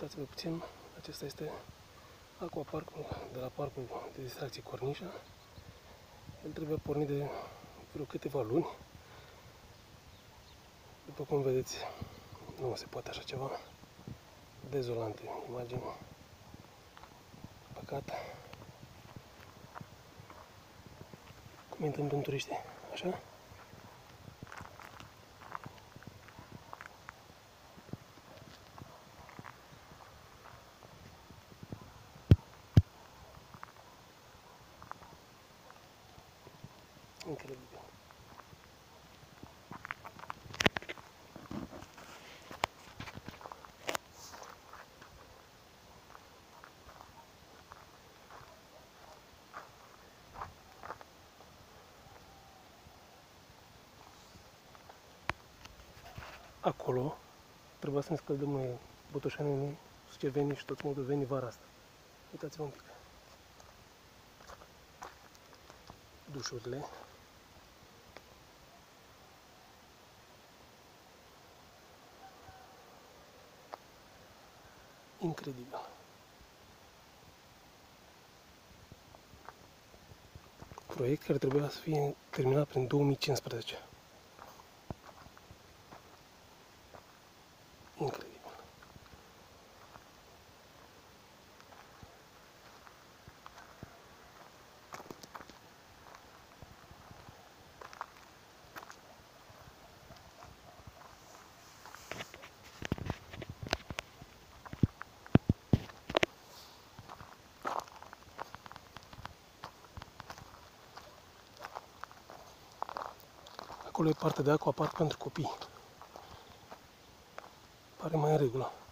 Uitați-vă puțin, acesta este aquaparcul de la parcul de distracție Cornișa. El trebuie pornit de vreo câteva luni. După cum vedeți, nu se poate așa ceva. Dezolante imagini. Păcat. Cum intrăm în turiști, așa? Incredibil. Acolo trebuia să ne scăldăm noi botoșanii, sucevenii și toți moldovenii vara asta. Uitați-vă un pic. Dușurile. Incredibil. Proiect care trebuia să fie terminat prin 2015. Incredibil. Acolo e partea de aquapark pentru copii. Pare mai în regulă.